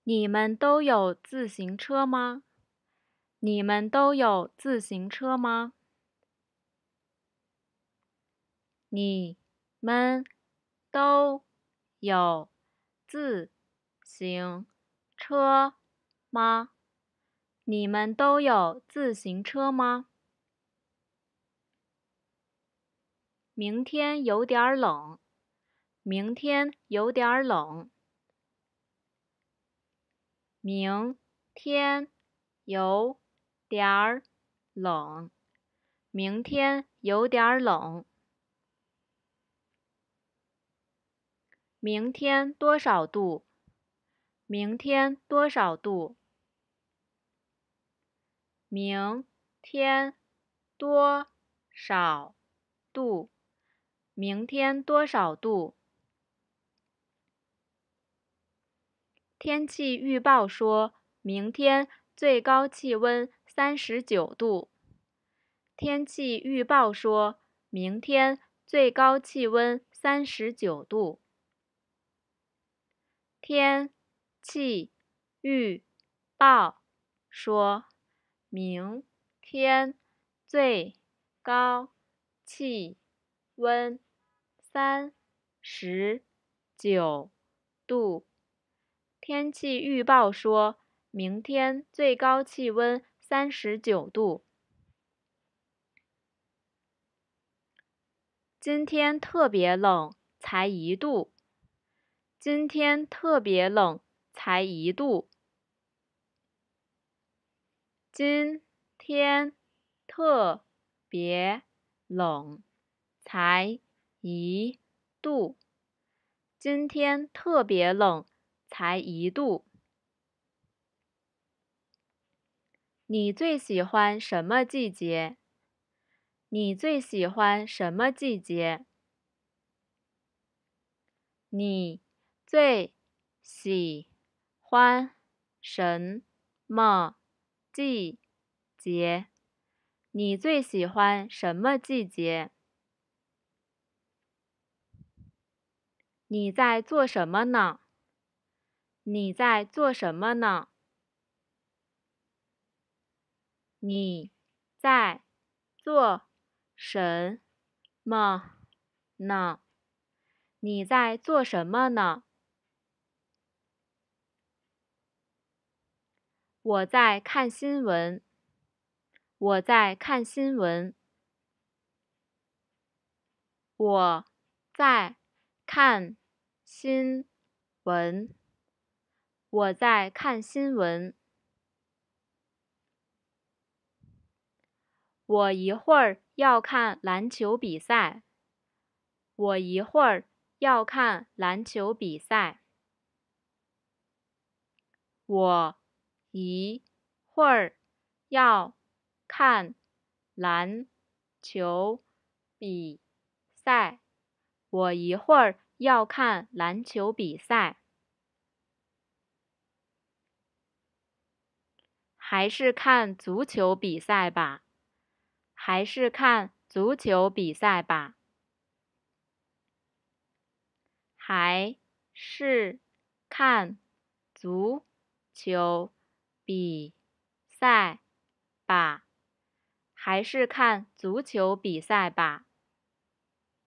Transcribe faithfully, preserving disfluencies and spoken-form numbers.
你们都有自行车吗？你们都有自行车吗？你们都有自行车吗？你们都有自行车吗？明天有点冷。明天有点冷。明天有点冷。明天有点冷。明天多少度？明天多少度？明天多少度？明天多少度？天气预报说明天最高气温三十九度。天气预报说明天最高气温三十九度。天气预报说明天最高气温三十九度。天气预报说明天最高气温三十九度。今天特别冷，才一度。今天特别冷，才一度。今天特别冷，才一度。今天特别冷，才一度。你最喜欢什么季节？你最喜欢什么季节？你最喜欢什么季节？你最喜欢什么季节？你在做什么呢？你在做什么呢？你在做什么呢？你在做什么呢？我在看新闻。我在看新闻。我在看新闻。我在看新闻。我一会儿要看篮球比赛。我一会儿要看篮球比赛。我一会儿要看篮球比赛。我一会儿要看篮球比赛。还是看足球比赛吧。还是看足球比赛吧。还是看足球比赛吧。还是看足球比赛吧。